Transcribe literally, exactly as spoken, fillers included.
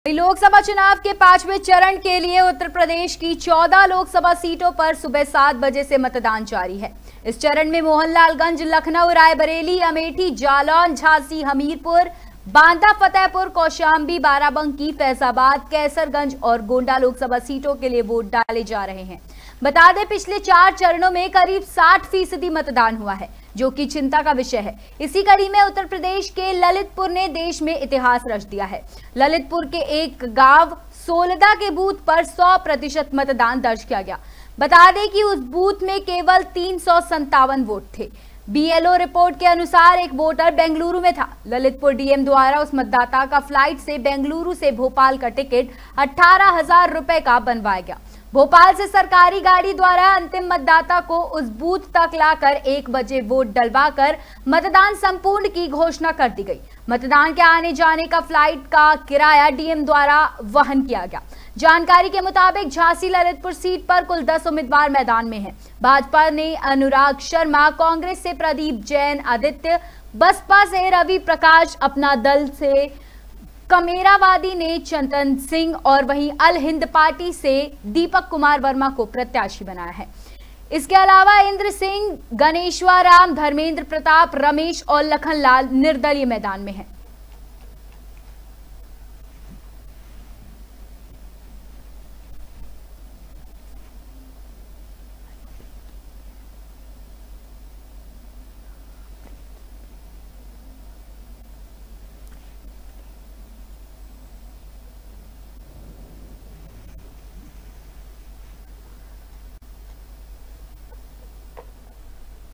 लोकसभा चुनाव के पांचवें चरण के लिए उत्तर प्रदेश की चौदह लोकसभा सीटों पर सुबह सात बजे से मतदान जारी है। इस चरण में मोहनलालगंज, लखनऊ, रायबरेली, अमेठी, जालौन, झांसी, हमीरपुर, बांदा, फतेहपुर, कौशांबी, बाराबंकी, फैजाबाद, कैसरगंज और गोंडा लोकसभा सीटों के लिए वोट डाले जा रहे हैं। बता दें, पिछले चार चरणों में करीब साठ फीसदी मतदान हुआ है, जो कि चिंता का विषय है। इसी कड़ी में उत्तर प्रदेश के ललितपुर ने देश में इतिहास रच दिया है। ललितपुर के एक गांव सोलदा के बूथ पर सौ प्रतिशत मतदान दर्ज किया गया। बता दें कि उस बूथ में केवल तीन सौ संतावन वोट थे। बीएलओ रिपोर्ट के अनुसार एक वोटर बेंगलुरु में था। ललितपुर डीएम द्वारा उस मतदाता का फ्लाइट से बेंगलुरु से भोपाल का टिकट अठारह हजार रुपए का बनवाया गया। भोपाल से सरकारी गाड़ी द्वारा अंतिम मतदाता को उस बूथ तक लाकर एक बजे वोट डलवाकर मतदान संपूर्ण की घोषणा कर दी गई। मतदान के आने जाने का फ्लाइट का किराया डीएम द्वारा वहन किया गया। जानकारी के मुताबिक झांसी ललितपुर सीट पर कुल दस उम्मीदवार मैदान में हैं। भाजपा ने अनुराग शर्मा, कांग्रेस से प्रदीप जैन, आदित्य, बसपा से रवि प्रकाश, अपना दल से कमेरावादी ने चंदन सिंह और वहीं अल हिंद पार्टी से दीपक कुमार वर्मा को प्रत्याशी बनाया है। इसके अलावा इंद्र सिंह, गणेश्वर राम, धर्मेंद्र प्रताप, रमेश और लखनलाल निर्दलीय मैदान में हैं।